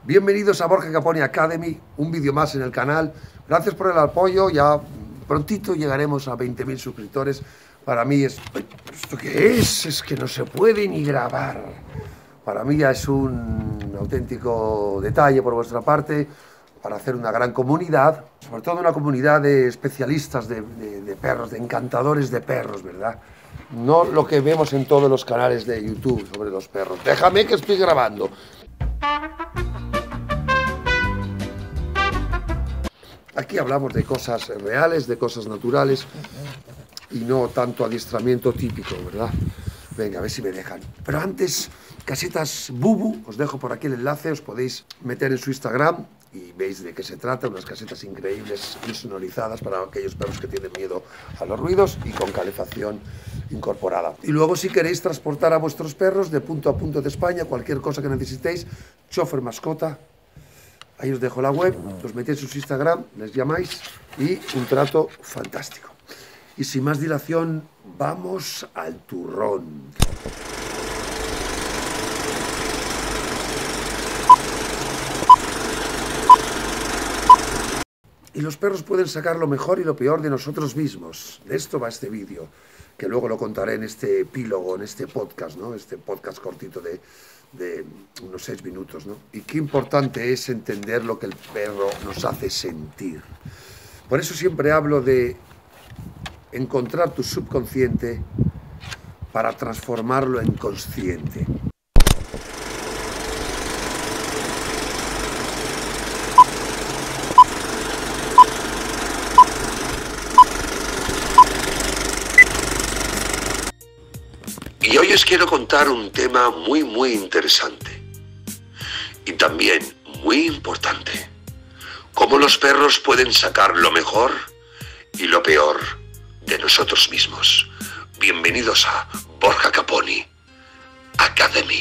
Bienvenidos a Borja Caponi Academy, un vídeo más en el canal. Gracias por el apoyo, ya prontito llegaremos a 20.000 suscriptores. Para mí es... ¿Esto qué es? Es que no se puede ni grabar. Para mí ya es un auténtico detalle por vuestra parte para hacer una gran comunidad, sobre todo una comunidad de especialistas de perros, de encantadores de perros, ¿verdad? No lo que vemos en todos los canales de YouTube sobre los perros. Déjame que estoy grabando. Aquí hablamos de cosas reales, de cosas naturales y no tanto adiestramiento típico, ¿verdad? Venga, a ver si me dejan. Pero antes, Casetas Bubu, os dejo por aquí el enlace, os podéis meter en su Instagram y veis de qué se trata, unas casetas increíbles, insonorizadas para aquellos perros que tienen miedo a los ruidos y con calefacción incorporada. Y luego, si queréis transportar a vuestros perros de punto a punto de España, cualquier cosa que necesitéis, chofer mascota, ahí os dejo la web, os metéis en su Instagram, les llamáis y un trato fantástico. Y sin más dilación, vamos al turrón. Y los perros pueden sacar lo mejor y lo peor de nosotros mismos. De esto va este vídeo, que luego lo contaré en este epílogo, en este podcast, ¿no? Este podcast cortito de unos 6 minutos, ¿no? Y qué importante es entender lo que el perro nos hace sentir. Por eso siempre hablo de encontrar tu subconsciente para transformarlo en consciente. Y hoy os quiero contar un tema muy interesante y también muy importante. Cómo los perros pueden sacar lo mejor y lo peor de nosotros mismos. Bienvenidos a Borja Caponi Academy.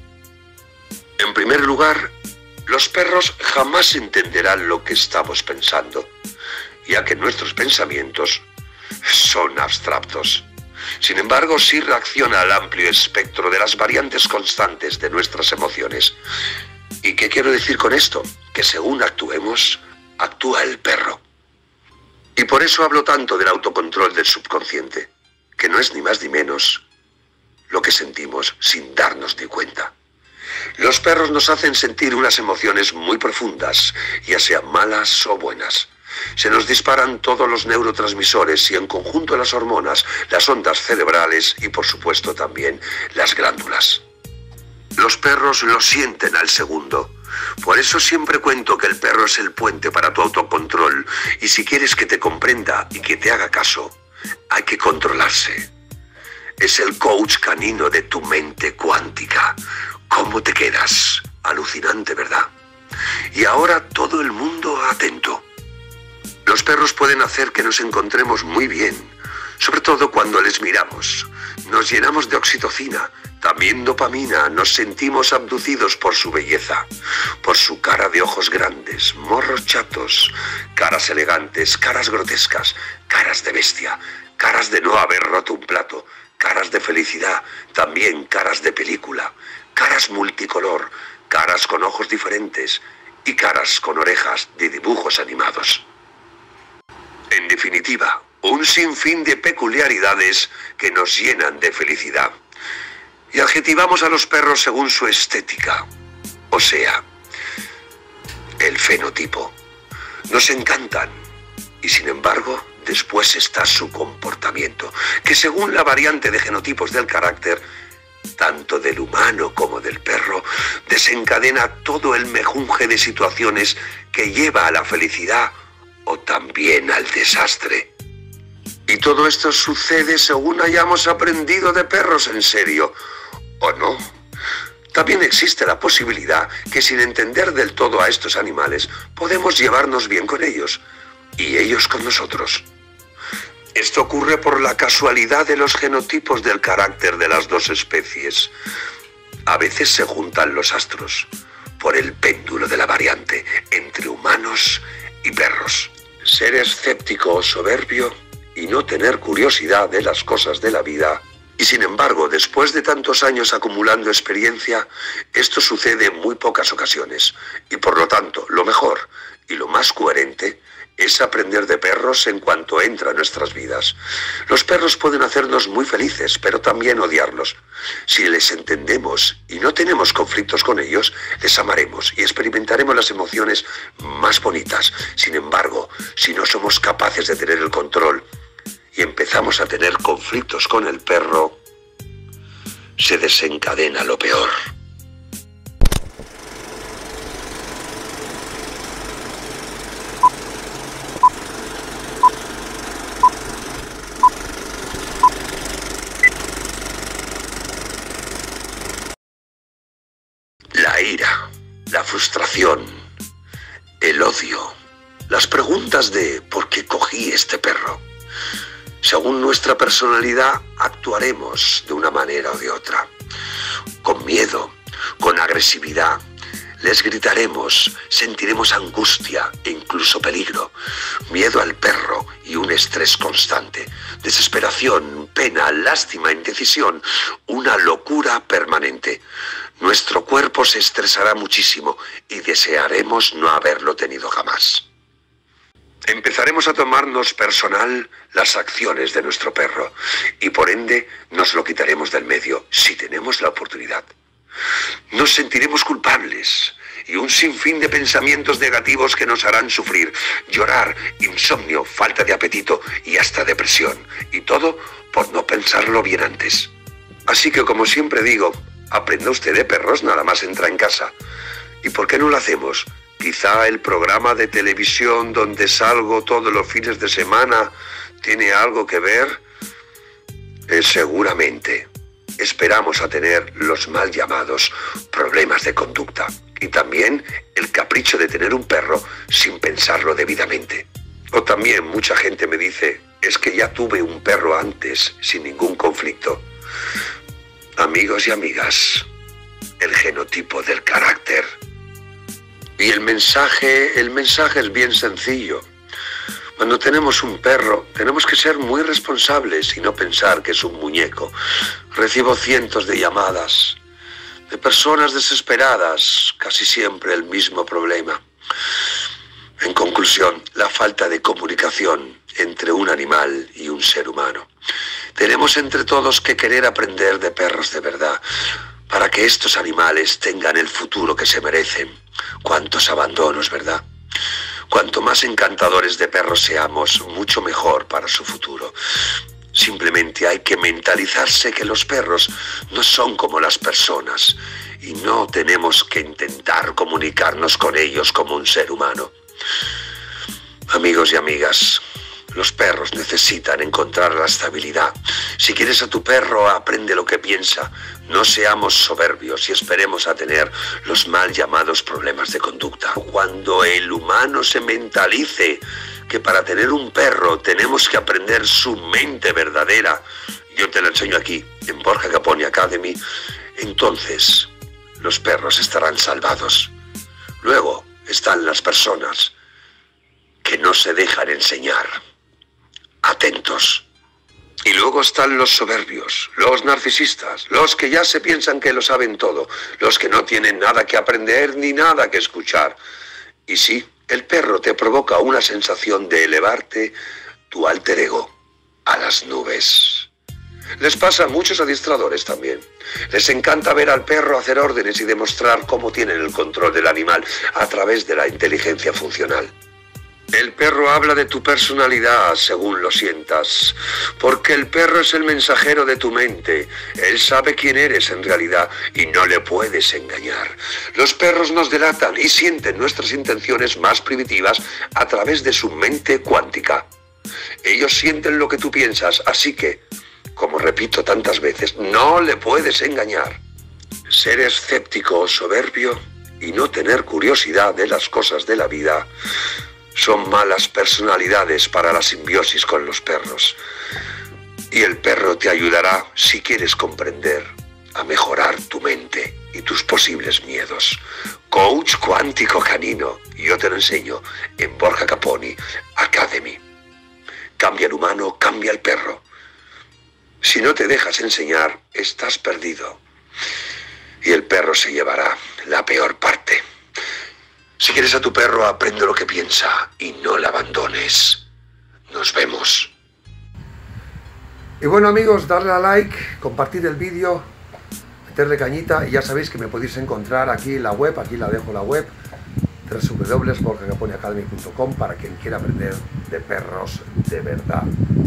En primer lugar, los perros jamás entenderán lo que estamos pensando, ya que nuestros pensamientos son abstractos. Sin embargo, sí reacciona al amplio espectro de las variantes constantes de nuestras emociones. ¿Y qué quiero decir con esto? Que según actuemos, actúa el perro. Y por eso hablo tanto del autocontrol del subconsciente, que no es ni más ni menos lo que sentimos sin darnos ni cuenta. Los perros nos hacen sentir unas emociones muy profundas, ya sean malas o buenas. Se nos disparan todos los neurotransmisores y en conjunto las hormonas, las ondas cerebrales y por supuesto también las glándulas. Los perros lo sienten al segundo. Por eso siempre cuento que el perro es el puente para tu autocontrol y si quieres que te comprenda y que te haga caso, hay que controlarse. Es el coach canino de tu mente cuántica. ¿Cómo te quedas? Alucinante, ¿verdad? Y ahora todo el mundo atento. Los perros pueden hacer que nos encontremos muy bien, sobre todo cuando les miramos. Nos llenamos de oxitocina, también dopamina, nos sentimos abducidos por su belleza, por su cara de ojos grandes, morros chatos, caras elegantes, caras grotescas, caras de bestia, caras de no haber roto un plato, caras de felicidad, también caras de película, caras multicolor, caras con ojos diferentes y caras con orejas de dibujos animados. En definitiva, un sinfín de peculiaridades que nos llenan de felicidad. Y adjetivamos a los perros según su estética, o sea, el fenotipo. Nos encantan y sin embargo, después está su comportamiento, que según la variante de genotipos del carácter, tanto del humano como del perro, desencadena todo el mejunje de situaciones que lleva a la felicidad o también al desastre. Y todo esto sucede según hayamos aprendido de perros en serio, ¿o no? También existe la posibilidad que sin entender del todo a estos animales, podemos llevarnos bien con ellos, y ellos con nosotros. Esto ocurre por la casualidad de los genotipos del carácter de las dos especies. A veces se juntan los astros, por el péndulo de la variante entre humanos y perros. Ser escéptico o soberbio y no tener curiosidad de las cosas de la vida Y sin embargo, después de tantos años acumulando experiencia, esto sucede en muy pocas ocasiones. Y por lo tanto, lo mejor y lo más coherente es aprender de perros en cuanto entra en nuestras vidas. Los perros pueden hacernos muy felices, pero también odiarlos. Si les entendemos y no tenemos conflictos con ellos, les amaremos y experimentaremos las emociones más bonitas. Sin embargo, si no somos capaces de tener el control y empezamos a tener conflictos con el perro, se desencadena lo peor. La ira, la frustración, el odio, las preguntas de ¿por qué cogí este perro? Según nuestra personalidad, actuaremos de una manera o de otra. Con miedo, con agresividad, les gritaremos, sentiremos angustia e incluso peligro, miedo al perro y un estrés constante, desesperación, pena, lástima, indecisión, una locura permanente. Nuestro cuerpo se estresará muchísimo y desearemos no haberlo tenido jamás. Empezaremos a tomarnos personal las acciones de nuestro perro y por ende nos lo quitaremos del medio si tenemos la oportunidad. Nos sentiremos culpables y un sinfín de pensamientos negativos que nos harán sufrir, llorar, insomnio, falta de apetito y hasta depresión. Y todo por no pensarlo bien antes. Así que como siempre digo, aprenda usted de perros nada más entra en casa. ¿Y por qué no lo hacemos? Quizá el programa de televisión donde salgo todos los fines de semana tiene algo que ver. Seguramente. Esperamos a tener los mal llamados problemas de conducta y también el capricho de tener un perro sin pensarlo debidamente. O también mucha gente me dice, es que ya tuve un perro antes sin ningún conflicto. Amigos y amigas, el genotipo del carácter. Y el mensaje es bien sencillo. Cuando tenemos un perro, tenemos que ser muy responsables y no pensar que es un muñeco. Recibo cientos de llamadas de personas desesperadas, casi siempre el mismo problema. En conclusión, la falta de comunicación entre un animal y un ser humano. Tenemos entre todos que querer aprender de perros de verdad, para que estos animales tengan el futuro que se merecen. Cuántos abandonos, ¿verdad? Cuanto más encantadores de perros seamos, mucho mejor para su futuro. Simplemente hay que mentalizarse que los perros no son como las personas y no tenemos que intentar comunicarnos con ellos como un ser humano. Amigos y amigas, los perros necesitan encontrar la estabilidad. Si quieres a tu perro, aprende lo que piensa. No seamos soberbios y esperemos a tener los mal llamados problemas de conducta. Cuando el humano se mentalice que para tener un perro tenemos que aprender su mente verdadera, yo te lo enseño aquí, en Borja Caponi Academy, entonces los perros estarán salvados. Luego están las personas que no se dejan enseñar. Atentos. Y luego están los soberbios, los narcisistas, los que ya se piensan que lo saben todo, los que no tienen nada que aprender ni nada que escuchar. Y sí, el perro te provoca una sensación de elevarte, tu alter ego, a las nubes. Les pasa a muchos adiestradores también. Les encanta ver al perro hacer órdenes y demostrar cómo tienen el control del animal a través de la inteligencia funcional. El perro habla de tu personalidad según lo sientas, porque el perro es el mensajero de tu mente. Él sabe quién eres en realidad y no le puedes engañar. Los perros nos delatan y sienten nuestras intenciones más primitivas a través de su mente cuántica. Ellos sienten lo que tú piensas, así que, como repito tantas veces, no le puedes engañar. Ser escéptico o soberbio y no tener curiosidad de las cosas de la vida son malas personalidades para la simbiosis con los perros. Y el perro te ayudará, si quieres comprender, a mejorar tu mente y tus posibles miedos. Coach cuántico canino, yo te lo enseño en Borja Caponi Academy. Cambia el humano, cambia el perro. Si no te dejas enseñar, estás perdido. Y el perro se llevará la peor parte. Si quieres a tu perro, aprende lo que piensa y no le abandones. Nos vemos. Y bueno amigos, darle a like, compartir el vídeo, meterle cañita y ya sabéis que me podéis encontrar aquí en la web, aquí la dejo la web, www.borjacaponiacademy.com para quien quiera aprender de perros de verdad.